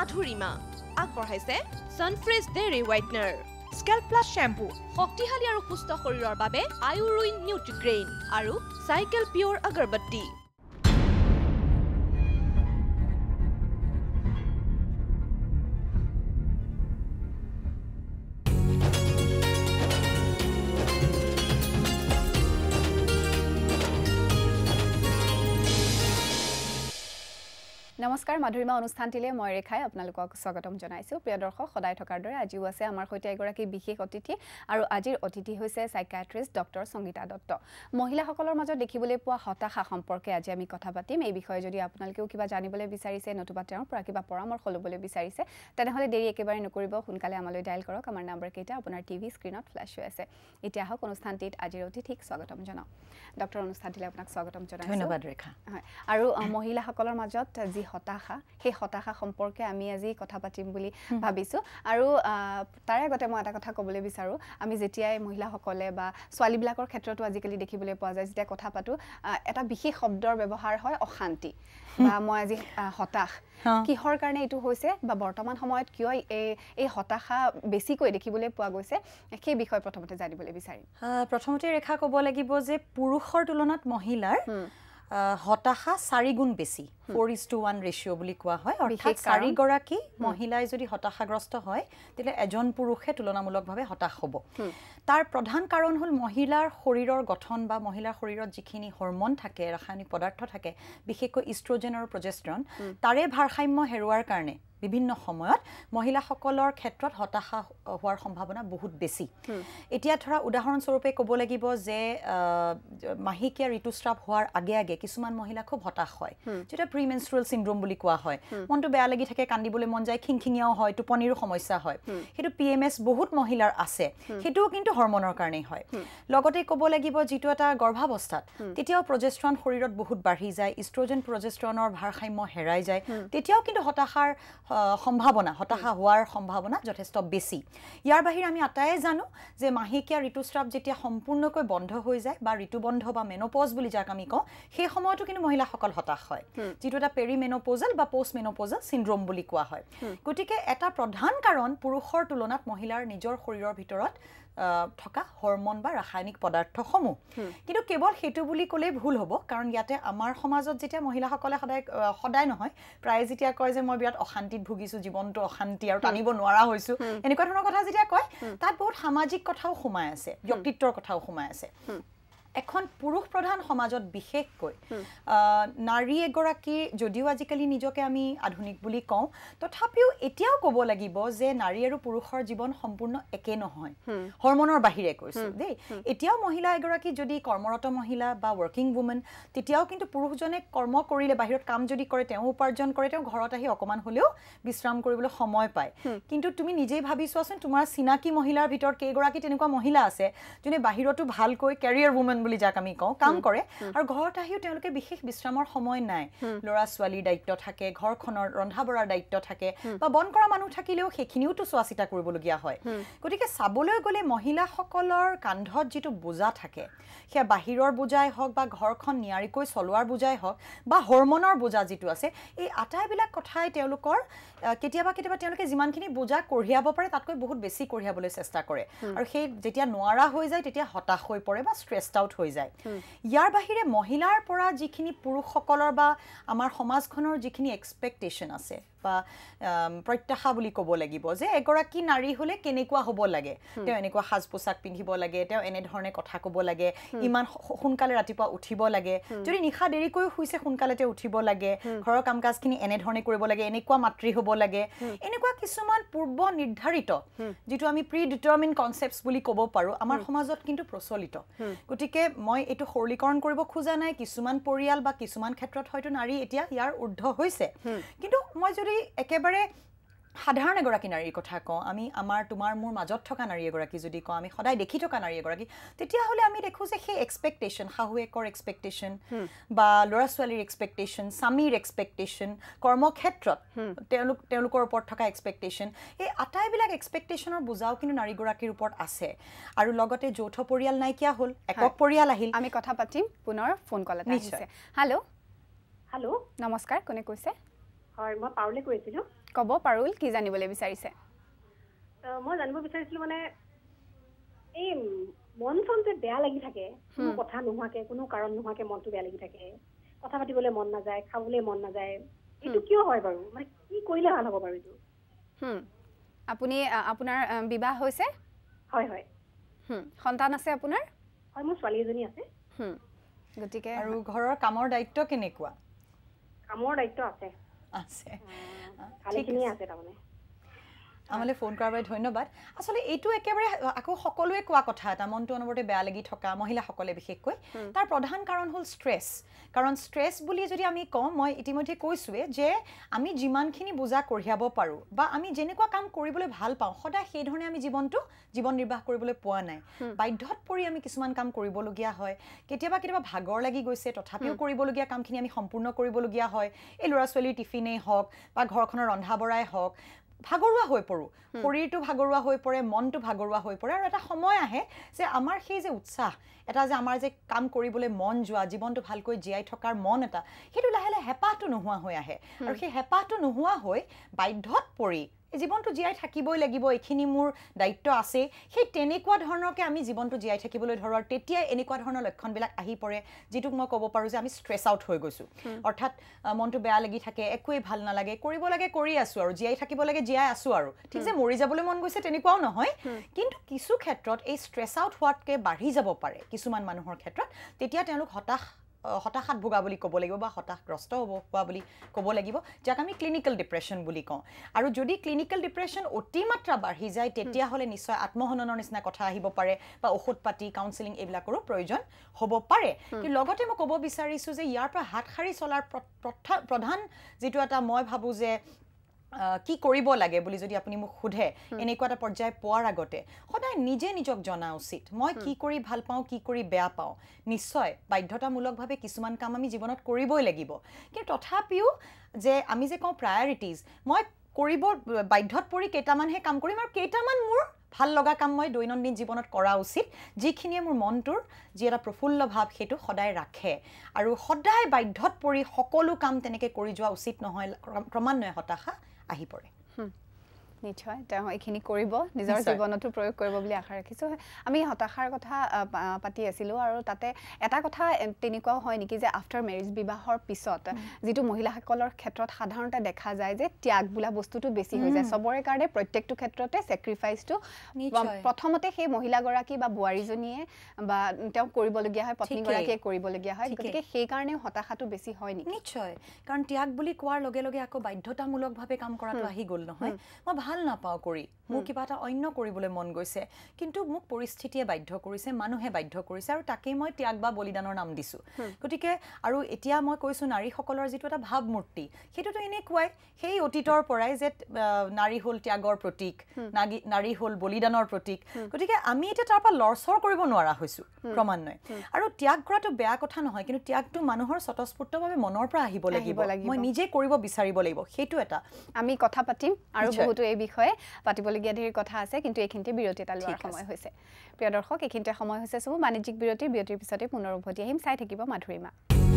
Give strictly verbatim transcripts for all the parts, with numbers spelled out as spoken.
Madhurima আগবঢ়াইছে Sunfresh Dairy Whitener Scalp Plus Shampoo শক্তিশালী আৰু সুস্থ শৰীৰৰ বাবে আয়ুৰুইন নিউট্ৰিগ্ৰেইন আৰু Cycle Pure আগৰবত্তি নমস্কাৰ মাধুৰিমা অনুষ্ঠানটিলে মই ৰেখাই আপোনালোকক স্বাগতম জনাইছো প্ৰিয় দৰ্শক সদায় থকাৰ দৰে আজিও আছে আমাৰ সৈতে এগৰাকী বিশেষ অতিথি আৰু আজিৰ অতিথি হৈছে সাইকিয়াট্ৰিষ্ট ডক্টৰ সংগীতা দত্ত মহিলাসকলৰ মাজত দেখিবলৈ পোৱা হতাশা সম্পৰ্কে আজি আমি কথা পাতিম এই বিষয়ে যদি আপোনালোকেও কিবা জানিবলৈ বিচাৰিছে নতুবা তেওঁৰ পৰা কিবা পৰামৰ্শ ল'বলৈ বিচাৰিছে তেনেহলে দেৰি একেবাৰে নকৰিব সোনকালে আমালৈ ডায়াল কৰক আমাৰ নম্বৰ কেইটা আপোনাৰ টিভি স্ক্ৰিনত ফ্ল্যাশ হৈ আছে এতিয়া হক অনুষ্ঠানটিত আজিৰ অতিথিক স্বাগতম জনাও ডক্টৰ অনুষ্ঠানটিলে আপোনাক স্বাগতম জনাইছো ধন্যবাদ ৰেখা হয় আৰু মহিলাসকলৰ মাজত যি হতাশা সেই হতাশা সম্পৰ্কে আমি আজি কথা পাতিম বুলি ভাবিছো আৰু তাৰে আগতে মই এটা কথা ক'বলৈ বিচাৰো আমি যেতিয়াই মহিলাসকলে বা ছোৱালীবিলাকৰ ক্ষেত্ৰতো আজিকালি দেখিবলৈ পোৱা যায় যেতিয়া কথা পাতো এটা বিশেষ শব্দৰ ব্যৱহাৰ হয় অশান্তি বা মই আজি হতাশ কিহৰ কাৰণে এটো হৈছে বা বৰ্তমান সময়ত কিয় এই এই হতাশা বেছিকৈ দেখিবলৈ পোৱা গৈছে সেই বিষয় প্ৰথমতে জানিবলৈ বিচাৰিম প্ৰথমতে ৰেখা ক'ব লাগিব যে পুৰুষৰ তুলনাত মহিলাৰ হতাশা চাৰি গুণ বেছি four is to one ৰেশিও বুলি কোৱা হয় অৰ্থাৎ চাৰি গৰাকী মহিলাই যদি হতাশাগ্ৰস্ত হয় তেলে এজন পুৰুষে তুলনামূলকভাৱে হতাশ হ'ব তাৰ প্ৰধান কাৰণ হ'ল মহিলাৰ শৰীৰৰ গঠন বা মহিলাৰ শৰীৰত যিখিনি হৰমন থাকে ৰাসায়নিক পদাৰ্থ থাকে বিশেষকৈ ইষ্ট্ৰজেন আৰু প্ৰজেষ্টৰন তাৰে ভাৰসাম্য হেৰুৱাৰ কাৰণে বিভিন্ন সময়ত মহিলাসকলৰ ক্ষেত্ৰত হতাশা হোৱাৰ সম্ভাৱনা বহুত বেছি এতিয়া ধৰা উদাহৰণ স্বৰূপে ক'ব লাগিব যে মাহিকিয়া ঋতুস্ৰাৱ হোৱাৰ আগে আগে কিছুমান মহিলা খুব হতাশ হয় যেটা প্ৰিমেনষ্ট্ৰুৱেল সিনড্ৰোম বুলি কোৱা হয় মনটো বেয়া লাগি থাকে কান্দিবলৈ মন যায় খিংখিঙিয়াও হয় টোপনিৰো সমস্যা হয় হেতু পিএমএছ বহুত মহিলাৰ আছে হেতু কিন্তু হৰমনৰ কাৰণেই হয় লগতে ক'ব লাগিব যেটো এটা গৰ্ভাৱস্থাত তেতিয়াও প্ৰজেষ্টৰন শৰীৰত বহুত বাঢ়ি যায় ইষ্ট্ৰজেন প্ৰজেষ্টৰনৰ ভাৰসাম্য হেৰাই যায় তেতিয়াও কিন্তু হতাশাৰ সম্ভাৱনা হতাশা হোৱাৰ সম্ভাৱনা যথেষ্ট বেছি ইয়াৰ বাহিৰে আমি আটাই জানো যে মাহিকিয়া ঋতুস্ৰাৱ যেতিয়া সম্পূৰ্ণকৈ বন্ধ হৈ যায় বা ঋতুবন্ধ বা মেনোপজ বুলি যাক আমি কওঁ সেই সময়তো কিন্তু মহিলাসকল হতাশ হয় যেটো এটা পেৰিমেনোপজাল বা পোষ্টমেনোপজাল সিনড্ৰোম বুলি কোৱা হয় গতিকে এটা প্ৰধান কাৰণ পুৰুষৰ তুলনাত মহিলাৰ নিজৰ শৰীৰৰ ভিতৰত থকা হৰমন বা ৰাসায়নিক পদাৰ্থসমূহ কিন্তু কেৱল হেতু বুলি ক'লে ভুল হ'ব কাৰণ ইয়াতে আমাৰ সমাজত যেতিয়া মহিলাসকলে সদায় সদায় নহয় প্ৰায় যেতিয়া কয় যে মই বিৰাট অশান্তিত ভুগিছো জীৱনটো অশান্তি আৰু টানিব নোৱাৰা হৈছো এনেকুৱা ধৰণৰ কথা যেতিয়া কয় তাত বহুত সামাজিক কথাও সোমাই আছে ব্যক্তিত্বৰ কথাও সোমাই আছে এখন পুৰুষ প্ৰধান সমাজত বিশেষকৈ নাৰী এগৰাকী যদিও আজিকালি নিজকে আমি আধুনিক বুলি কওঁ তথাপিও এতিয়াও ক'ব লাগিব যে নাৰী আৰু পুৰুষৰ জীৱন সম্পূৰ্ণ একে নহয় হৰমনৰ বাহিৰে কৈছো দেই এতিয়াও মহিলা এগৰাকী যদি কৰ্মৰত মহিলা বা ওয়াৰ্কিং ওমেন তেতিয়াও কিন্তু পুৰুষজনে কৰ্ম কৰিলে বাহিৰত কাম যদি কৰে তেওঁ উপাৰ্জন কৰে তেওঁ ঘৰত আহি অকমান হলেও বিশ্ৰাম কৰিবলৈ সময় পায় কিন্তু তুমি নিজেই ভাবি চোৱাচোন তোমাৰ চিনাকি মহিলাৰ ভিতৰত কেইগৰাকী তেনেকুৱা মহিলা আছে যোনে বাহিৰতো ভালকৈ কেৰিয়াৰ ওমেন বুলি যাক আমি কওঁ কাম কৰে আৰু ঘৰত আহিও তেওঁলোকে বিশেষ বিশ্ৰামৰ সময় নাই লৰা ছোৱালীৰ দায়িত্ব থাকে ঘৰখনৰ ৰন্ধা বঢ়াৰ দায়িত্ব থাকে বা বন কৰা মানুহ থাকিলেও সেইখিনিওটো চোৱাচিতা কৰিবলগীয়া হয় গতিকে চাবলৈ গ'লে মহিলাসকলৰ কান্ধত যেটো বোজা থাকে সেয়া বাহিৰৰ বোজাই হওক বা ঘৰখন নিয়াৰিকৈ চলোৱাৰ বোজাই হওক বা হৰমনৰ বোজা যেটো আছে এই আটাইবিলাক কথাই তেওঁলোকৰ কেতিয়াবা কেতিয়াবা তেওঁলোকে যিমানখিনি বোজা কঢ়িয়াব পাৰে তাতকৈ বহুত বেছি কঢ়িয়াবলৈ চেষ্টা কৰে আৰু সেই যেতিয়া নোৱাৰা হৈ যায় তেতিয়া হতাশ হৈ পৰে বা ষ্ট্ৰেছড আউট হৈ যায় ইয়াৰ বাহিৰে মহিলাৰ পৰা যিখিনি পুৰুষসকলৰ বা আমাৰ সমাজখনৰ যিখিনি এক্সপেক্টেশন আছে বা প্ৰত্যাশা বুলি ক'ব লাগিব যে এগৰাকী নাৰী হলে কেনেকুৱা হ'ব লাগে তেওঁ এনেকুৱা সাজ পোছাক পিন্ধিব লাগে তেওঁ এনে ধৰণে কথা ক'ব লাগে ইমান সোনকালে ৰাতিপুৱা উঠিব লাগে যদি নিখা দেৰিকৈ শুইছে সোনকালে তেওঁ উঠিব লাগে ঘৰৰ কামকাজখিনি এনে ধৰণে কৰিব লাগে এনেকুৱা মাতৃ হ'ব লাগে এনেকুৱা কিছুমান পূৰ্ব নিৰ্ধাৰিত যেটো আমি প্ৰি ডিটাৰমিন কনসেপ্টস বুলি ক'ব পাৰো আমাৰ সমাজত কিন্তু প্ৰচলিত গতিকে মই এটো সৰলীকৰণ কৰিব খোজা নাই কিছুমান পৰিয়াল বা কিছুমান ক্ষেত্ৰত হয়তো নাৰী এতিয়া ইয়াৰ ঊৰ্ধ্ব হৈছে কিন্তু মই যদি একেবাৰে সাধাৰণ এগৰাকী নাৰীৰ কথা কওঁ আমি আমাৰ তোমাৰ মোৰ মাজত থকা নাৰী এগৰাকী যদি কওঁ আমি সদায় দেখি থকা নাৰী এগৰাকী তেতিয়া হলে আমি দেখো যে সেই এক্সপেক্টেশন শাহুৱেকৰ এক্সপেক্টেশন বা ল'ৰা ছোৱালীৰ এক্সপেক্টেশন স্বামীৰ এক্সপেক্টেশন কৰ্মক্ষেত্ৰত তেওঁলোক তেওঁলোকৰ ওপৰত থকা এক্সপেক্টেশন এই আটাইবিলাক এক্সপেক্টেশনৰ বুজাও কিন্তু নাৰীগৰাকীৰ ওপৰত আছে আৰু লগতে যৌথ পৰিয়াল নাইকিয়া হ'ল একক পৰিয়াল আহিল আমি কথা পাতিম পুনৰ ফোন কল এটা আহিছে হেল্ল' হেল্ল' নমস্কাৰ কোনে কৈছে হয় মই পাউলে কৈছিলো ক'ব পাৰুল কি জানিবলৈ বিচাৰিছে মই জানিব বিচাৰিছিলো মানে এই মন চন যে বেয়া লাগি থাকে কোনো কথা নোহোৱাকে কোনো কাৰণ নোহোৱাকে মনটো বেয়া লাগি থাকে কথা পাতিবলৈ মন নাযায় খাবলৈ মন নাযায় এইটো কিয় হয় বাৰু মানে কি কৰিলে ভাল হ'ব বাৰু এইটো হুম আপুনি আপোনাৰ বিবাহ হৈছে হয় হয় হুম সন্তান আছে আপোনাৰ হয় মোৰ ছোৱালী এজনী আছে হুম গতিকে আৰু ঘৰৰ কামৰ দায়িত্ব কেনেকুৱা কামৰ দায়িত্ব আছে আছে ভালেখিনি আছে তাৰমানে আমালৈ ফোন কৰাৰ বাবে ধন্যবাদ আসলে এইটো একেবাৰে আকৌ সকলোৱে কোৱা কথা এটা মনটো অনবৰতে বেয়া লাগি থকা মহিলাসকলে বিশেষকৈ তাৰ প্ৰধান কাৰণ হ'ল ষ্ট্ৰেছ কাৰণ ষ্ট্ৰেছ বুলি যদি আমি কওঁ মই ইতিমধ্যে কৈছোৱে যে আমি যিমানখিনি বুজা কঢ়িয়াব পাৰোঁ বা আমি যেনেকুৱা কাম কৰিবলৈ ভাল পাওঁ সদায় সেই ধৰণে আমি জীৱনটো জীৱন নিৰ্বাহ কৰিবলৈ পোৱা নাই বাধ্যত পৰি আমি কিছুমান কাম কৰিবলগীয়া হয় কেতিয়াবা কেতিয়াবা ভাগৰ লাগি গৈছে তথাপিও কৰিবলগীয়া কামখিনি আমি সম্পূৰ্ণ কৰিবলগীয়া হয় এই ল'ৰা ছোৱালীৰ টিফিনেই হওক বা ঘৰখনৰ ৰন্ধা বঢ়াই হওক ভাগৰুৱা হৈ পৰো শৰীৰটো ভাগৰুৱা হৈ পৰে মনটো ভাগৰুৱা হৈ পৰে আৰু এটা সময় আহে যে আমাৰ সেই যে উৎসাহ এটা যে আমাৰ যে কাম কৰিবলৈ মন যোৱা জীৱনটো ভালকৈ জীয়াই থকাৰ মন এটা সেইটো লাহে লাহে হেঁপাহটো নোহোৱা হৈ আহে আৰু সেই হেঁপাহটো নোহোৱা হৈ বাধ্যত পৰি জীৱনটো জীয়াই থাকিবই লাগিব এইখিনি মোৰ দায়িত্ব আছে সেই তেনেকুৱা ধৰণৰকে আমি জীৱনটো জীয়াই থাকিবলৈ ধৰোঁ আৰু তেতিয়া এনেকুৱা ধৰণৰ লক্ষণবিলাক আহি পৰে যিটোক মই ক'ব পাৰোঁ যে আমি ষ্ট্ৰেছ আউট হৈ গৈছোঁ অৰ্থাৎ মনটো বেয়া লাগি থাকে একোৱেই ভাল নালাগে কৰিব লাগে কৰি আছোঁ আৰু জীয়াই থাকিব লাগে জীয়াই আছোঁ আৰু ঠিক যে মৰি যাবলৈ মন গৈছে তেনেকুৱাও নহয় কিন্তু কিছু ক্ষেত্ৰত এই ষ্ট্ৰেছ আউট হোৱাতকৈ বাঢ়ি যাব পাৰে কিছুমান মানুহৰ ক্ষেত্ৰত তেতিয়া তেওঁলোক হতাশ হতাশাত ভোগা বুলি ক'ব লাগিব বা হতাশগ্ৰস্ত হ'ব হোৱা বুলি ক'ব লাগিব যাক আমি ক্লিনিকেল ডিপ্ৰেশ্যন বুলি কওঁ আৰু যদি ক্লিনিকেল ডিপ্ৰেশ্যন অতিমাত্ৰা বাঢ়ি যায় তেতিয়াহ'লে নিশ্চয় আত্মহননৰ নিচিনা কথা আহিব পাৰে বা ঔষধ পাতি কাউন্সেলিং এইবিলাকৰো প্ৰয়োজন হ'ব পাৰে কিন্তু লগতে মই ক'ব বিচাৰিছোঁ যে ইয়াৰ পৰা হাত সাৰি চলাৰ প্ৰধান যিটো এটা মই ভাবোঁ যে কি কৰিব লাগে বুলি যদি আপুনি মোক সোধে এনেকুৱা এটা পৰ্যায় পোৱাৰ আগতে সদায় নিজে নিজক জনা উচিত মই কি কৰি ভাল পাওঁ কি কৰি বেয়া পাওঁ নিশ্চয় বাধ্যতামূলকভাৱে কিছুমান কাম আমি জীৱনত কৰিবই লাগিব কিন্তু তথাপিও যে আমি যে কওঁ প্ৰায়ৰিটিজ মই কৰিব বাধ্যত পৰি কেইটামানহে কাম কৰিম আৰু কেইটামান মোৰ ভাল লগা কাম মই দৈনন্দিন জীৱনত কৰা উচিত যিখিনিয়ে মোৰ মনটোৰ যি এটা প্ৰফুল্ল ভাৱ সেইটো সদায় ৰাখে আৰু সদায় বাধ্যত পৰি সকলো কাম তেনেকৈ কৰি যোৱা উচিত নহয় ক্ৰমান্বয়ে হতাশা আহি পৰে নিশ্চয় তেওঁ এইখিনি কৰিব নিজৰ জীৱনতো প্ৰয়োগ কৰিব বুলি আশা ৰাখিছোঁ আমি হতাশাৰ কথা পাতি আছিলোঁ আৰু তাতে এটা কথা তেনেকুৱাও হয় নেকি যে আফটাৰ মেৰিজ বিবাহৰ পিছত যিটো মহিলাসকলৰ ক্ষেত্ৰত সাধাৰণতে দেখা যায় যে ত্যাগ বোলা বস্তুটো বেছি হৈ যায় চবৰে কাৰণে প্ৰত্যেকটো ক্ষেত্ৰতে ছেক্ৰিফাইচটো প্ৰথমতে সেই মহিলাগৰাকী বা বোৱাৰীজনীয়ে বা তেওঁ কৰিবলগীয়া হয় পত্নীগৰাকীয়ে কৰিবলগীয়া হয় গতিকে সেইকাৰণেও হতাশাটো বেছি হয় নেকি নিশ্চয় কাৰণ ত্যাগ বুলি কোৱাৰ লগে লগে আকৌ বাধ্যতামূলকভাৱে কাম কৰাটো আহি গ'ল নহয় মই ভাল নাপাওঁ কৰি মোৰ কিবা এটা অন্য কৰিবলৈ মন গৈছে কিন্তু মোক পৰিস্থিতিয়ে বাধ্য কৰিছে মানুহে বাধ্য কৰিছে আৰু তাকেই মই ত্যাগ বা বলিদানৰ নাম দিছোঁ গতিকে আৰু এতিয়া মই কৈছোঁ নাৰীসকলৰ যিটো এটা ভাৱমূৰ্তি সেইটোতো এনেকুৱাই সেই অতীতৰ পৰাই যে নাৰী হ'ল ত্যাগৰ প্ৰতীক নাৰী হ'ল বলিদানৰ প্ৰতীক গতিকে আমি এতিয়া তাৰ পৰা লৰচৰ কৰিব নোৱাৰা হৈছোঁ ক্ৰমান্বয়ে আৰু ত্যাগ কৰাটো বেয়া কথা নহয় কিন্তু ত্যাগটো মানুহৰ স্বতঃস্ফূৰ্তভাৱে মনৰ পৰা আহিব লাগিব মই নিজে কৰিব বিচাৰিব লাগিব সেইটো এটা আমি কথা পাতিম আৰু বহুতো এই বিষয়ে পাতিবলগীয়া ধেৰ কথা আছে কিন্তু এইখিনিতে বিৰতি এটা লোৱাৰ সময় হৈছে প্ৰিয় দৰ্শক এইখিনিতে সময় হৈছে চব বাণিজ্যিক বিৰতিৰ বিৰতিৰ পিছতে পুনৰ উভতি আহিম চাই থাকিব মাধুৰিমা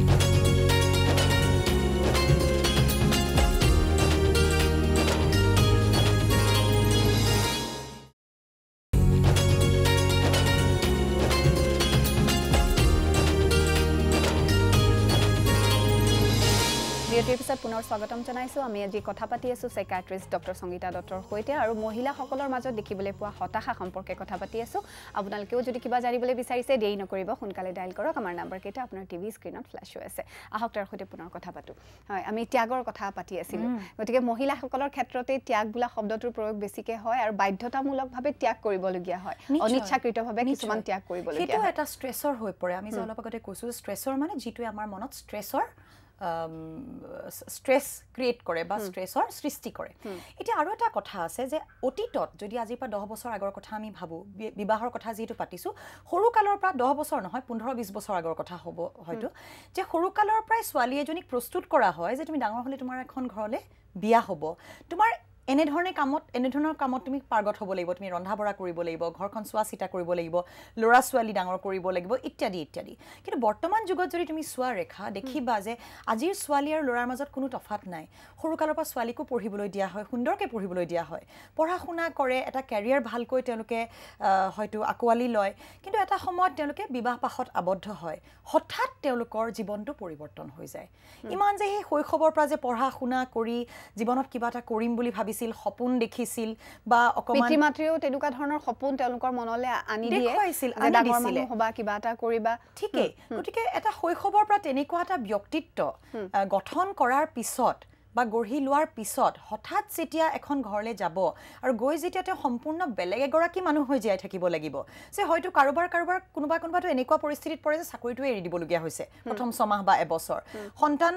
বিৰতিৰ পিছত পুনৰ স্বাগতম জনাইছোঁ আমি আজি কথা পাতি আছোঁ সাইকিয়াট্ৰিষ্ট ডক্টৰ সংগীতা দত্তৰ সৈতে আৰু মহিলাসকলৰ মাজত দেখিবলৈ পোৱা হতাশা সম্পৰ্কে কথা পাতি আছোঁ আপোনালোকেও যদি কিবা জানিবলৈ বিচাৰিছে দেৰি নকৰিব সোনকালে ডায়েল কৰক আমাৰ নাম্বাৰকেইটা আপোনাৰ টিভি স্ক্ৰীণত ফ্লেছ হৈ আছে আহক তাৰ সৈতে পুনৰ কথা পাতোঁ হয় আমি ত্যাগৰ কথা পাতি আছিলোঁ গতিকে মহিলাসকলৰ ক্ষেত্ৰতে ত্যাগ বোলা শব্দটোৰ প্ৰয়োগ বেছিকৈ হয় আৰু বাধ্যতামূলকভাৱে ত্যাগ কৰিবলগীয়া হয় অনিচ্ছাকৃতভাৱে কিছুমান ত্যাগ কৰিবলগীয়া হয় এটা ষ্ট্ৰেছৰ হৈ পৰে আমি যে অলপ আগতে কৈছোঁ ষ্ট্ৰেছৰ মানে যিটোৱে আমাৰ মনত ষ্ট্ৰেছৰ ষ্ট্ৰেছ ক্ৰিয়েট কৰে বা ষ্ট্ৰেছৰ সৃষ্টি কৰে এতিয়া আৰু এটা কথা আছে যে অতীতত যদি আজিৰ পৰা দহ বছৰ আগৰ কথা আমি ভাবোঁ বিবাহৰ কথা যিহেতু পাতিছোঁ সৰুকালৰ পৰা দহ বছৰ নহয় পোন্ধৰ বিছ বছৰ আগৰ কথা হ'ব হয়তো যে সৰুকালৰ পৰাই ছোৱালী এজনীক প্ৰস্তুত কৰা হয় যে তুমি ডাঙৰ হ'লে তোমাৰ এখন ঘৰলৈ বিয়া হ'ব তোমাৰ এনেধৰণে কামত এনেধৰণৰ কামত তুমি পাৰ্গত হ'ব লাগিব তুমি ৰন্ধা বঢ়া কৰিব লাগিব ঘৰখন চোৱা চিতা কৰিব লাগিব ল'ৰা ছোৱালী ডাঙৰ কৰিব লাগিব ইত্যাদি ইত্যাদি কিন্তু বৰ্তমান যুগত যদি তুমি চোৱা ৰেখা দেখিবা যে আজিৰ ছোৱালী আৰু ল'ৰাৰ মাজত কোনো তফাত নাই সৰুকালৰ পৰা ছোৱালীকো পঢ়িবলৈ দিয়া হয় সুন্দৰকৈ পঢ়িবলৈ দিয়া হয় পঢ়া শুনা কৰে এটা কেৰিয়াৰ ভালকৈ তেওঁলোকে হয়তো আকোৱালি লয় কিন্তু এটা সময়ত তেওঁলোকে বিবাহ পাশত আবদ্ধ হয় হঠাৎ তেওঁলোকৰ জীৱনটো পৰিৱৰ্তন হৈ যায় ইমান যে সেই শৈশৱৰ পৰা যে পঢ়া শুনা কৰি জীৱনত কিবা এটা কৰিম বুলি ভাবিছিল সপোন দেখিছিল বা অকমান পিতৃ মাতৃও তেনেকুৱা ধৰণৰ সপোন তেওঁলোকৰ মনলৈ আনি দিয়ে দেখুৱাইছিল যে ডাঙৰ মানুহ হ'বা কিবা এটা কৰিবা ঠিকেই গতিকে এটা শৈশৱৰ পৰা তেনেকুৱা এটা ব্যক্তিত্ব গঠন কৰাৰ পিছত বা গঢ়ি লোৱাৰ পিছত হঠাৎ যেতিয়া এখন ঘৰলৈ যাব আৰু গৈ যেতিয়া তেওঁ সম্পূৰ্ণ বেলেগ এগৰাকী মানুহ হৈ জীয়াই থাকিব লাগিব যে হয়তো কাৰোবাৰ কাৰোবাৰ কোনোবা কোনোবাটো এনেকুৱা পৰিস্থিতিত পৰে যে চাকৰিটোৱে এৰি দিবলগীয়া হৈছে প্ৰথম ছমাহ বা এবছৰ সন্তান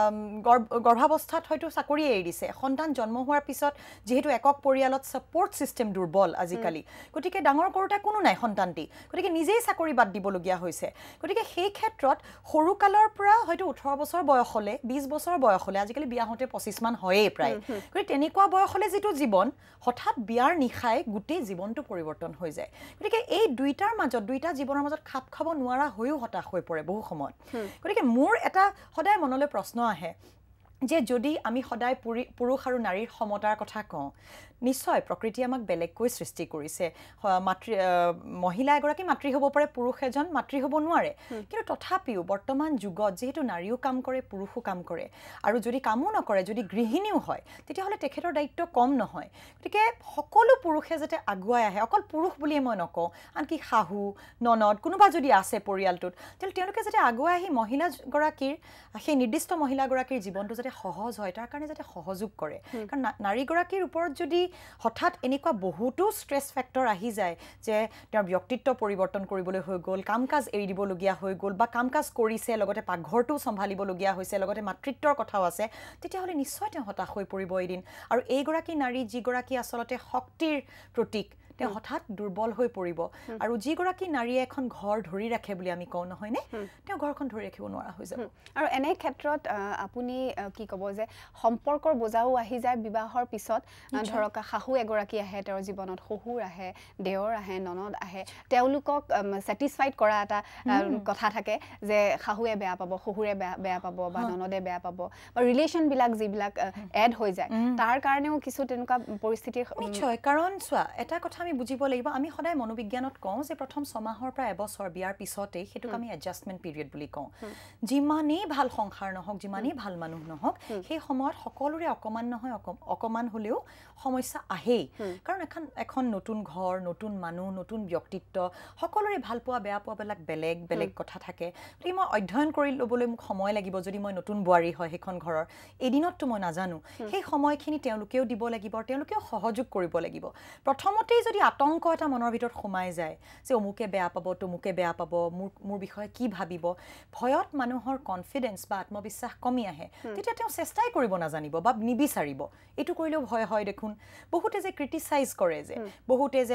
গৰ্ভাৱস্থাত হয়তো চাকৰি এৰি দিছে সন্তান জন্ম হোৱাৰ পিছত যিহেতু একক পৰিয়ালত ছাপৰ্ট ছিষ্টেম দুৰ্বল আজিকালি গতিকে ডাঙৰ কৰোঁতা কোনো নাই সন্তানটি গতিকে নিজেই চাকৰি বাদ দিবলগীয়া হৈছে গতিকে সেই ক্ষেত্ৰত সৰুকালৰ পৰা হয়তো ওঠৰ বছৰ বয়সলৈ বিছ বছৰ বয়সলৈ আজিকালি বিয়া হওঁতে পঁচিছ মান হয়েই প্ৰায় গতিকে তেনেকুৱা বয়সলৈ যিটো জীৱন হঠাৎ বিয়াৰ নিশাই গোটেই জীৱনটো পৰিৱৰ্তন হৈ যায় গতিকে এই দুইটাৰ মাজত দুইটা জীৱনৰ মাজত খাপ খাব নোৱাৰা হৈও হতাশ হৈ পৰে বহু সময়ত গতিকে মোৰ এটা সদায় মনলৈ প্ৰশ্ন আহে যে যদি আমি সদায় পুৰুষ আৰু নাৰীৰ সমতাৰ কথা কওঁ নিশ্চয় প্ৰকৃতিয়ে আমাক বেলেগকৈ সৃষ্টি কৰিছে মাতৃ মহিলা এগৰাকী মাতৃ হ'ব পাৰে পুৰুষ এজন মাতৃ হ'ব নোৱাৰে কিন্তু তথাপিও বৰ্তমান যুগত যিহেতু নাৰীও কাম কৰে পুৰুষো কাম কৰে আৰু যদি কামো নকৰে যদি গৃহিণীও হয় তেতিয়াহ'লে তেখেতৰ দায়িত্ব কম নহয় গতিকে সকলো পুৰুষে যাতে আগুৱাই আহে অকল পুৰুষ বুলিয়ে মই নকওঁ আনকি শাহু ননদ কোনোবা যদি আছে পৰিয়ালটোত তেতিয়াহ'লে তেওঁলোকে যাতে আগুৱাই আহি মহিলাগৰাকীৰ সেই নিৰ্দিষ্ট মহিলাগৰাকীৰ জীৱনটো যাতে সহজ হয় তাৰ কাৰণে যাতে সহযোগ কৰে কাৰণ নাৰীগৰাকীৰ ওপৰত যদি হঠাৎ এনেকুৱা বহুতো ষ্ট্ৰেছ ফেক্টৰ আহি যায় যে তেওঁৰ ব্যক্তিত্ব পৰিৱৰ্তন কৰিবলৈ হৈ গ'ল কাম কাজ এৰি দিবলগীয়া হৈ গ'ল বা কাম কাজ কৰিছে লগতে পাকঘৰটোও চম্ভালিবলগীয়া হৈছে লগতে মাতৃত্বৰ কথাও আছে তেতিয়াহ'লে নিশ্চয় তেওঁ হতাশ হৈ পৰিব এদিন আৰু এইগৰাকী নাৰী যিগৰাকী আচলতে শক্তিৰ প্ৰতীক তেওঁ হঠাৎ দুৰ্বল হৈ পৰিব আৰু যিগৰাকী নাৰীয়ে এখন ঘৰ ধৰি ৰাখে বুলি আমি কওঁ নহয়নে তেওঁ ঘৰখন ধৰি ৰাখিব নোৱাৰা হৈ যাব আৰু এনে ক্ষেত্ৰত আপুনি কি ক'ব যে সম্পৰ্কৰ বোজাও আহি যায় বিবাহৰ পিছত ধৰক শাহু এগৰাকী আহে তেওঁৰ জীৱনত শহুৰ আহে দেৱৰ আহে ননদ আহে তেওঁলোকক ছেটিছফাইড কৰা এটা কথা থাকে যে শাহুৱে বেয়া পাব শহুৰে বেয়া বেয়া পাব বা ননদে বেয়া পাব বা ৰিলেশ্যনবিলাক যিবিলাক এড হৈ যায় তাৰ কাৰণেও কিছু তেনেকুৱা পৰিস্থিতিৰ নিশ্চয় কাৰণ চোৱা এটা কথা আমি বুজিব লাগিব আমি সদায় মনোবিজ্ঞানত কওঁ যে প্ৰথম ছমাহৰ পৰা এবছৰ বিয়াৰ পিছতেই সেইটোক আমি এডজাষ্টমেণ্ট পিৰিয়ড বুলি কওঁ যিমানেই ভাল সংসাৰ নহওক যিমানেই ভাল মানুহ নহওক সেই সময়ত সকলোৰে অকমান নহয় অকমান হ'লেও সমস্যা আহেই কাৰণ এখন এখন নতুন ঘৰ নতুন মানুহ নতুন ব্যক্তিত্ব সকলোৰে ভাল পোৱা বেয়া পোৱাবিলাক বেলেগ বেলেগ কথা থাকে গতিকে মই অধ্যয়ন কৰি ল'বলৈ মোক সময় লাগিব যদি মই নতুন বোৱাৰী হয় সেইখন ঘৰৰ এদিনততো মই নাজানো সেই সময়খিনি তেওঁলোকেও দিব লাগিব তেওঁলোকেও সহযোগ কৰিব লাগিব প্ৰথমতেই যদি আতংক এটা মনৰ ভিতৰত সোমাই যায় যে অমুকে বেয়া পাব তমুকে বেয়া পাব মোৰ মোৰ বিষয়ে কি ভাবিব ভয়ত মানুহৰ কনফিডেন্স বা আত্মবিশ্বাস কমি আহে তেতিয়া তেওঁ চেষ্টাই কৰিব নাজানিব বা নিবিচাৰিব এইটো কৰিলেও ভয় হয় দেখোন বহুতে যে ক্ৰিটিচাইজ কৰে যে বহুতে যে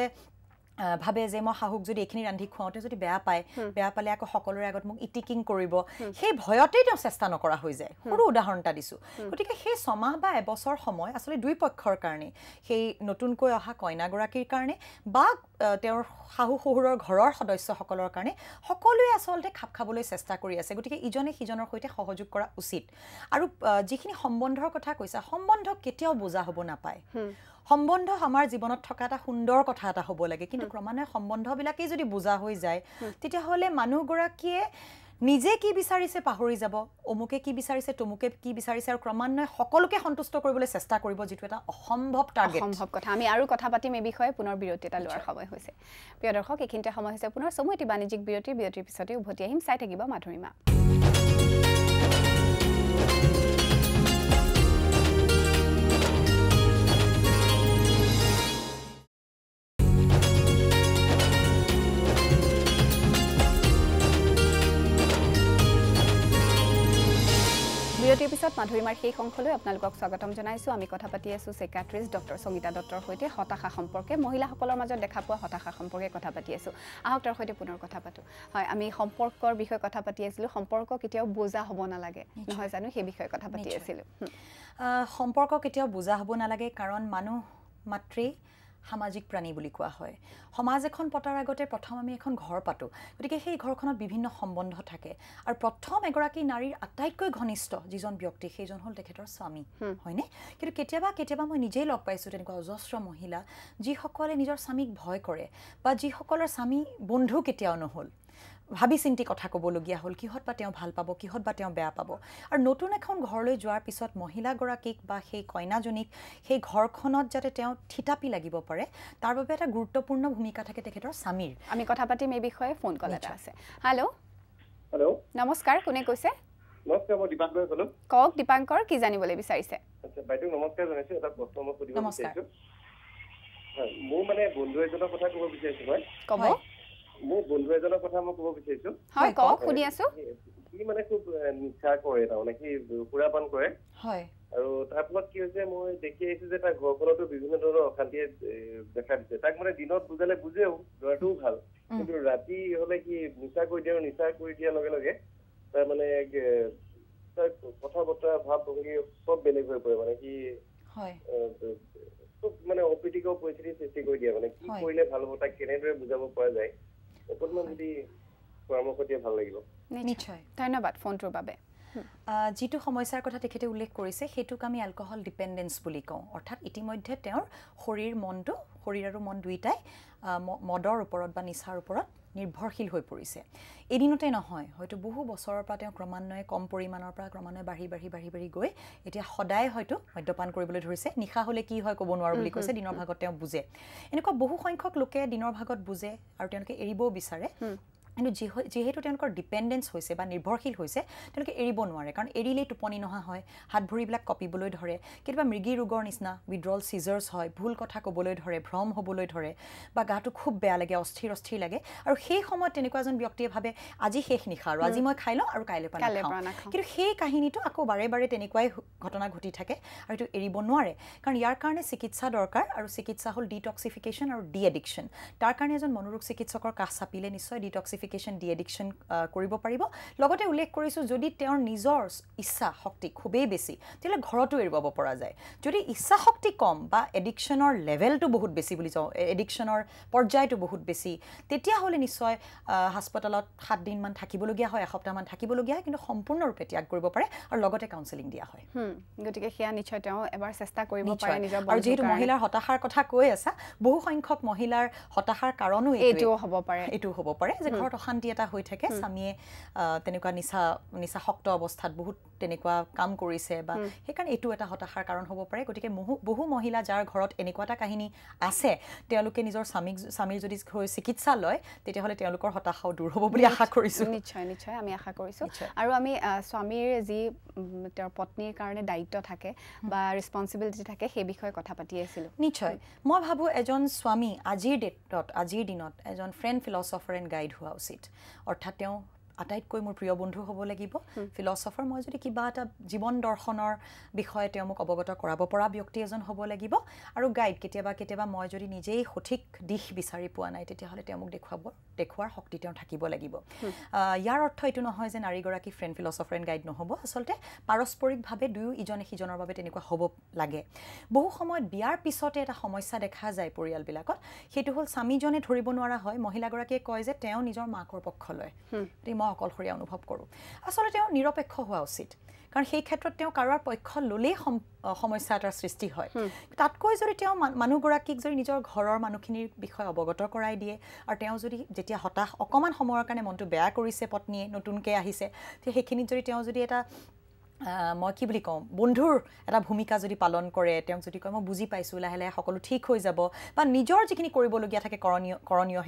ভাবে যে মই শাহুক যদি এইখিনি ৰান্ধি খুৱাওঁতে যদি বেয়া পায় বেয়া পালে আকৌ সকলোৰে আগত মোক ইটিকিং কৰিব সেই ভয়তেই তেওঁ চেষ্টা নকৰা হৈ যায় সৰু উদাহৰণ এটা দিছোঁ গতিকে সেই ছমাহ বা এবছৰ সময় আচলতে দুই পক্ষৰ কাৰণে সেই নতুনকৈ অহা কইনাগৰাকীৰ কাৰণে বা তেওঁৰ শাহু শহুৰৰ ঘৰৰ সদস্যসকলৰ কাৰণে সকলোৱে আচলতে খাপ খাবলৈ চেষ্টা কৰি আছে গতিকে ইজনে সিজনৰ সৈতে সহযোগ কৰা উচিত আৰু যিখিনি সম্বন্ধৰ কথা কৈছা সম্বন্ধ কেতিয়াও বোজা হ'ব নাপায় সম্বন্ধ আমাৰ জীৱনত থকা এটা সুন্দৰ কথা এটা হ'ব লাগে কিন্তু ক্ৰমান্বয়ে সম্বন্ধবিলাকেই যদি বোজা হৈ যায় তেতিয়াহ'লে মানুহগৰাকীয়ে নিজে কি বিচাৰিছে পাহৰি যাব অমুকে কি বিচাৰিছে তমুকে কি বিচাৰিছে আৰু ক্ৰমান্বয়ে সকলোকে সন্তুষ্ট কৰিবলৈ চেষ্টা কৰিব যিটো এটা অসম্ভৱ টাৰ্গেট অসম্ভৱ কথা আমি আৰু কথা পাতিম এই বিষয়ে পুনৰ বিৰতি এটা লোৱাৰ সময় হৈছে প্ৰিয় দৰ্শক এইখিনিতে সময় হৈছে পুনৰ চমু এটি বাণিজ্যিক বিৰতি বিৰতিৰ পিছতে উভতি আহিম চাই থাকিব মাধুৰিমা বিৰতিৰ পিছত পিছত মাধুৰীমাৰ সেই অংশলৈ আপোনালোকক স্বাগতম জনাইছোঁ আমি কথা পাতি আছোঁ সাইকিয়াট্ৰিষ্ট ডক্টৰ সংগীতা দত্তৰ সৈতে হতাশা সম্পৰ্কে মহিলাসকলৰ মাজত দেখা পোৱা হতাশা সম্পৰ্কে কথা পাতি আছোঁ আহক তাৰ সৈতে পুনৰ কথা পাতোঁ হয় আমি সম্পৰ্কৰ বিষয়ে কথা পাতি আছিলোঁ সম্পৰ্ক কেতিয়াও বোজা হ'ব নালাগে নহয় জানো সেই বিষয়ে কথা পাতি আছিলোঁ সম্পৰ্ক কেতিয়াও বোজা হ'ব নালাগে কাৰণ মানুহ মাত্ৰেই সামাজিক প্ৰাণী বুলি কোৱা হয় সমাজ এখন পতাৰ আগতে প্ৰথম আমি এখন ঘৰ পাতোঁ গতিকে সেই ঘৰখনত বিভিন্ন সম্বন্ধ থাকে আৰু প্ৰথম এগৰাকী নাৰীৰ আটাইতকৈ ঘনিষ্ঠ যিজন ব্যক্তি সেইজন হ'ল তেখেতৰ স্বামী হয়নে কিন্তু কেতিয়াবা কেতিয়াবা মই নিজেই লগ পাইছোঁ তেনেকুৱা অজস্ৰ মহিলা যিসকলে নিজৰ স্বামীক ভয় কৰে বা যিসকলৰ স্বামী বন্ধু কেতিয়াও নহ'ল ভাবি চিন্তি কথা ক'বলগীয়া হ'ল কিহত বা তেওঁ ভাল পাব কিহত বা তেওঁ বেয়া পাব আৰু নতুন এখন ঘৰলৈ যোৱাৰ পিছত মহিলাগৰাকীক বা সেই কইনাজনীক সেই ঘৰখনত যাতে তেওঁ থিতাপি লাগিব পাৰে তাৰ বাবে এটা গুৰুত্বপূৰ্ণ ভূমিকা থাকে তেখেতৰ স্বামীৰ আমি কথা পাতিম এই বিষয়ে ফোন কল এটা আছে হেল্ল' হেল্ল' নমস্কাৰ কোনে কৈছে নমস্কাৰ মই দীপাংকৰ ক'লো কওক দীপাংকৰ কি জানিবলৈ বিচাৰিছে আচ্ছা বাইদেউ নমস্কাৰ জনাইছোঁ এটা প্ৰশ্ন মই সুধিব নমস্কাৰ। বিচাৰিছোঁ হয় মোৰ মানে বন্ধু এজনৰ কথা ক'ব বিচাৰিছোঁ মই ক'ব মোৰ বন্ধু এজনৰ কথা মই ক'ব বিচাৰিছোঁ হয় কওক শুনি আছোঁ সি মানে খুব এ, নিচা কৰে তাৰমানে সি সুৰাপান কৰে হয় আৰু তাৰ ফলত কি হৈছে মই দেখি আহিছোঁ যে তাৰ ঘৰখনতো বিভিন্ন ধৰণৰ অশান্তিয়ে এ, দেখা দিছে তাক মানে দিনত বুজালে বুজেও ল'ৰাটোও ভাল কিন্তু ৰাতি হ'লে সি নিচা কৰি দিয়ে আৰু নিচা কৰি দিয়াৰ লগে লগে তাৰ মানে এ, তাৰ কথা বতৰা ভাৱ ভংগী চব বেলেগ হৈ পৰে মানে সি হয় এ, খুব মানে অপ্ৰীতিকৰ পৰিস্থিতিৰ সৃষ্টি কৰি দিয়ে মানে কি হয়। কৰিলে ভাল হ'ব তাক কেনেদৰে বুজাব পৰা যায় অকণমান যদি পৰামৰ্শ দিয়ে ভাল লাগিব নিশ্চয় ধন্যবাদ ফোনটোৰ বাবে যিটো সমস্যাৰ কথা তেখেতে উল্লেখ কৰিছে সেইটোক আমি এলকহল ডিপেণ্ডেঞ্চ বুলি কওঁ অৰ্থাৎ ইতিমধ্যে তেওঁৰ শৰীৰ মনটো শৰীৰ আৰু মন দুয়োটাই মদৰ ওপৰত বা নিচাৰ ওপৰত নিৰ্ভৰশীল হৈ পৰিছে এদিনতে নহয় হয়তো বহু বছৰৰ পৰা তেওঁ ক্ৰমান্বয়ে কম পৰিমাণৰ পৰা ক্ৰমান্বয়ে বাঢ়ি বাঢ়ি বাঢ়ি বাঢ়ি গৈ এতিয়া সদায় হয়তো মদ্যপান কৰিবলৈ ধৰিছে নিশা হ'লে কি হয় ক'ব নোৱাৰোঁ বুলি কৈছে দিনৰ ভাগত তেওঁ বুজে এনেকুৱা বহু সংখ্যক লোকে দিনৰ ভাগত বুজে আৰু তেওঁলোকে এৰিবও বিচাৰে কিন্তু যিহেতু তেওঁলোকৰ ডিপেণ্ডেঞ্চ হৈছে বা নিৰ্ভৰশীল হৈছে তেওঁলোকে এৰিব নোৱাৰে কাৰণ এৰিলেই টোপনি নহা হয় হাত ভৰিবিলাক কঁপিবলৈ ধৰে কেতিয়াবা মৃগী ৰোগৰ নিচিনা উইড্ৰল চিজাৰ্ছ হয় ভুল কথা ক'বলৈ ধৰে ভ্ৰম হ'বলৈ ধৰে বা গাটো খুব বেয়া লাগে অস্থিৰ অস্থিৰ লাগে আৰু সেই সময়ত তেনেকুৱা এজন ব্যক্তিয়ে ভাবে আজি শেষ নিশা আৰু আজি মই খাই লওঁ আৰু কাইলৈ পৰা নাখাওঁ কিন্তু সেই কাহিনীটো আকৌ বাৰে বাৰে তেনেকুৱাই ঘটনা ঘটি থাকে আৰু এইটো এৰিব নোৱাৰে কাৰণ ইয়াৰ কাৰণে চিকিৎসা দৰকাৰ আৰু চিকিৎসা হ'ল ডিটক্সিফিকেশ্যন আৰু ডি এডিকশ্যন তাৰ কাৰণে এজন মনোৰোগ চিকিৎসকৰ কাষ চাপিলে নিশ্চয় ডিটক্সিফিকেশ্যন ডি এডিকশ্যন কৰিব পাৰিব লগতে উল্লেখ কৰিছোঁ যদি তেওঁৰ নিজৰ ইচ্ছা শক্তি খুবেই বেছি তেতিয়াহ'লে ঘৰতো এৰুৱাব পৰা যায় যদি ইচ্ছা শক্তি কম বা এডিকশ্যনৰ লেভেলটো বহুত বেছি বুলি যাওঁ এডিকশ্যনৰ পৰ্যায়টো বহুত বেছি তেতিয়াহ'লে নিশ্চয় হাস্পতালত সাত দিনমান থাকিবলগীয়া হয় এসপ্তাহমান থাকিবলগীয়া হয় কিন্তু সম্পূৰ্ণৰূপে ত্যাগ কৰিব পাৰে আৰু লগতে কাউন্সেলিং দিয়া হয় গতিকে সেয়া নিশ্চয় তেওঁ এবাৰ চেষ্টা কৰিব পাৰে নিজৰ আৰু যিহেতু মহিলাৰ হতাশাৰ কথা কৈ আছা বহু সংখ্যক মহিলাৰ হতাশাৰ কাৰণো এইটোও হ'ব পাৰে এইটো হ'ব পাৰে যে ঘৰত অশান্তি এটা হৈ থাকে স্বামীয়ে তেনেকুৱা নিচা নিচাসক্ত অৱস্থাত বহুত তেনেকুৱা কাম কৰিছে বা সেইকাৰণে এইটো এটা হতাশাৰ কাৰণ হ'ব পাৰে গতিকে বহু বহু মহিলা যাৰ ঘৰত এনেকুৱা এটা কাহিনী আছে তেওঁলোকে নিজৰ স্বামীক স্বামীৰ যদি হৈ চিকিৎসা লয় তেতিয়াহ'লে তেওঁলোকৰ হতাশাও দূৰ হ'ব বুলি আশা কৰিছোঁ নিশ্চয় নিশ্চয় আমি আশা কৰিছোঁ আৰু আমি স্বামীৰ যি তেওঁৰ পত্নীৰ কাৰণে দায়িত্ব থাকে বা ৰেছপনচিবিলিটি থাকে সেই বিষয়ে কথা পাতি আছিলোঁ নিশ্চয় মই ভাবোঁ এজন স্বামী আজিৰ ডেটত আজিৰ দিনত এজন ফ্ৰেণ্ড ফিলচফাৰ এণ্ড গাইড হোৱা উচিত অৰ্থাৎ তেওঁ আটাইতকৈ মোৰ প্ৰিয় বন্ধু হ'ব লাগিব ফিলচফাৰ মই যদি কিবা এটা জীৱন দৰ্শনৰ বিষয়ে তেওঁ মোক অৱগত কৰাব পৰা ব্যক্তি এজন হ'ব লাগিব আৰু গাইড কেতিয়াবা কেতিয়াবা মই যদি নিজেই সঠিক দিশ বিচাৰি পোৱা নাই তেতিয়াহ'লে তেওঁ মোক দেখুৱাব দেখুৱাৰ শক্তি তেওঁ থাকিব লাগিব ইয়াৰ অৰ্থ এইটো নহয় যে নাৰীগৰাকী ফ্ৰেণ্ড ফিলচফাৰ এণ্ড গাইড নহ'ব আচলতে পাৰস্পৰিকভাৱে দুয়ো ইজনে সিজনৰ বাবে তেনেকুৱা হ'ব লাগে বহু সময়ত বিয়াৰ পিছতে এটা সমস্যা দেখা যায় পৰিয়ালবিলাকত সেইটো হ'ল স্বামীজনে ধৰিব নোৱাৰা হয় মহিলাগৰাকীয়ে কয় যে তেওঁ নিজৰ মাকৰ পক্ষ লয় মই অকলশৰীয়া অনুভৱ কৰোঁ আচলতে তেওঁ নিৰপেক্ষ হোৱা উচিত কাৰণ সেই ক্ষেত্ৰত তেওঁ কাৰোবাৰ পক্ষ ল'লেই সমস্যা এটাৰ সৃষ্টি হয় তাতকৈ যদি তেওঁ মানুহগৰাকীক যদি নিজৰ ঘৰৰ মানুহখিনিৰ বিষয়ে অৱগত কৰাই দিয়ে আৰু তেওঁ যদি যেতিয়া হতাশ অকণমান সময়ৰ কাৰণে মনটো বেয়া কৰিছে পত্নীয়ে নতুনকৈ আহিছে তেতিয়া সেইখিনিত যদি তেওঁ যদি এটা মই কি বুলি কওঁ বন্ধুৰ এটা ভূমিকা যদি পালন কৰে তেওঁক যদি কয় মই বুজি পাইছোঁ লাহে লাহে সকলো ঠিক হৈ যাব বা নিজৰ যিখিনি কৰিবলগীয়া থাকে কৰণীয় কৰণীয় সেইখিনি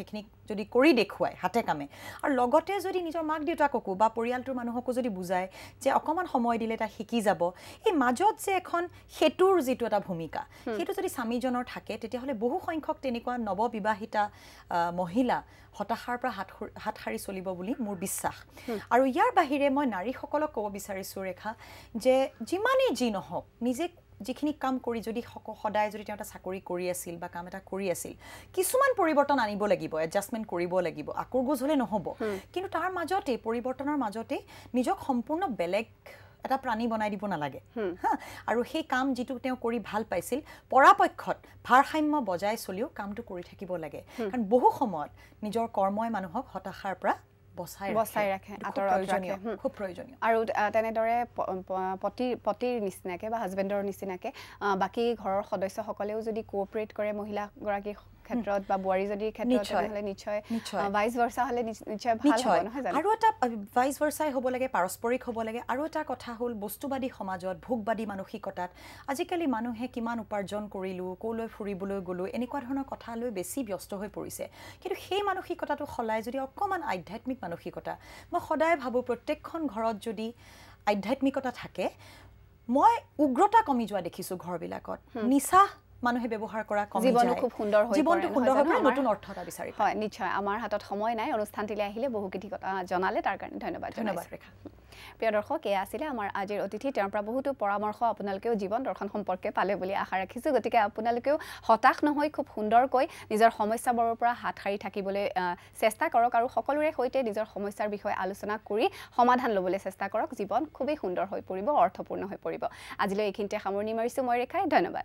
যদি কৰি দেখুৱায় হাতে কামে আৰু লগতে যদি নিজৰ মাক দেউতাককো বা পৰিয়ালটোৰ মানুহকো যদি বুজায় যে অকণমান সময় দিলে তাই শিকি যাব এই মাজত যে এখন সেতুৰ যিটো এটা ভূমিকা সেইটো যদি স্বামীজনৰ থাকে তেতিয়াহ'লে বহু সংখ্যক তেনেকুৱা নৱবিবাহিতা মহিলা হতাশাৰ পৰা হাত হাত সাৰি চলিব বুলি মোৰ বিশ্বাস আৰু ইয়াৰ বাহিৰে মই নাৰীসকলক ক'ব বিচাৰিছোঁ ৰেখা যে যিমানেই যি নহওক নিজে যিখিনি কাম কৰি যদি সদায় যদি তেওঁ এটা চাকৰি কৰি আছিল বা কাম এটা কৰি আছিল কিছুমান পৰিৱৰ্তন আনিব লাগিব এডজাষ্টমেণ্ট কৰিব লাগিব আকুৰগোজ হ'লে নহ'ব কিন্তু তাৰ মাজতে পৰিৱৰ্তনৰ মাজতে নিজক সম্পূৰ্ণ বেলেগ এটা প্ৰাণী বনাই দিব নালাগে হা আৰু সেই কাম যিটো তেওঁ কৰি ভাল পাইছিল পৰাপক্ষত ভাৰসাম্য বজাই চলিও কামটো কৰি থাকিব লাগে কাৰণ বহু সময়ত নিজৰ কৰ্মই মানুহক হতাশাৰ পৰা বচাই বচাই ৰাখে আঁতৰত ৰাখে খুব প্ৰয়োজনীয় আৰু তেনেদৰে পতি পতিৰ নিচিনাকে বা হাজবেণ্ডৰ নিচিনাকে বাকী ঘৰৰ সদস্যসকলেও যদি কোঅপাৰেট কৰে মহিলাগৰাকীৰ ক্ষেত্ৰত বা বুৱাৰী যদি ক্ষেত্ৰত হ'লে নিশ্চয় ভাইচ ভাৰ্চা হ'লে নিশ্চয় ভাল হ'ব নহয় জানো আৰু এটা ভাইচ ভাৰ্চাই হ'ব লাগে পাৰস্পৰিক হ'ব লাগে আৰু এটা কথা হ'ল বস্তুবাদী সমাজত ভোগবাদী মানসিকতাত আজিকালি মানুহে কিমান উপাৰ্জন কৰিলোঁ ক'লৈ ফুৰিবলৈ গ'লোঁ এনেকুৱা ধৰণৰ কথা লৈ বেছি ব্যস্ত হৈ পৰিছে কিন্তু সেই মানসিকতাটো সলাই যদি অকণমান আধ্যাত্মিক মানসিকতা মই সদায় ভাবোঁ প্ৰত্যেকখন ঘৰত যদি আধ্যাত্মিকতা থাকে মই উগ্ৰতা কমি যোৱা দেখিছোঁ ঘৰবিলাকত নিচা মানুহে ব্যৱহাৰ কৰা কমি যায় জীৱনটো খুব সুন্দৰ হৈ জীৱনটো সুন্দৰ হৈ পৰে নতুন অৰ্থ এটা বিচাৰি হয় নিশ্চয় আমাৰ হাতত সময় নাই অনুষ্ঠানটিলৈ আহিলে বহু কিছু কথা জনালে তাৰ কাৰণে ধন্যবাদ ধন্যবাদ ৰেখা প্ৰিয় দৰ্শক এয়া আছিলে আমাৰ আজিৰ অতিথি তেওঁৰ পৰা বহুতো পৰামৰ্শ আপোনালোকেও জীৱন দৰ্শন সম্পৰ্কে পালে বুলি আশা ৰাখিছোঁ গতিকে আপোনালোকেও হতাশ নহয় খুব সুন্দৰকৈ নিজৰ সমস্যাবোৰৰ পৰা হাত সাৰি থাকিবলৈ চেষ্টা কৰক আৰু সকলোৰে সৈতে নিজৰ সমস্যাৰ বিষয়ে আলোচনা কৰি সমাধান ল'বলৈ চেষ্টা কৰক জীৱন খুবেই সুন্দৰ হৈ পৰিব অৰ্থপূৰ্ণ হৈ পৰিব আজিলৈ এইখিনিতে সামৰণি মাৰিছোঁ মই ৰেখাই ধন্যবাদ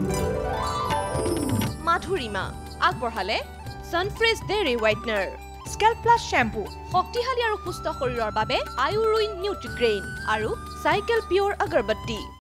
মাধুৰিমা আগবঢ়ালে Sunfresh dairy whitener scalp plus shampoo শক্তিশালী আৰু সুস্থ শৰীৰৰ বাবে আয়ুৰুইন নিউট্ৰিগ্ৰেইন আৰু চাইকেল পিয়ৰ আগৰবত্তি